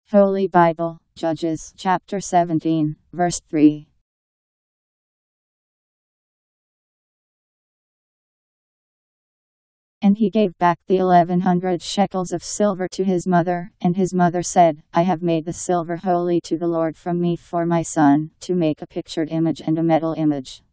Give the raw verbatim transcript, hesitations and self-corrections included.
Holy Bible, Judges, chapter seventeen, verse three. And he gave back the eleven hundred shekels of silver to his mother, and his mother said, I have made the silver holy to the Lord from me for my son, to make a pictured image and a metal image.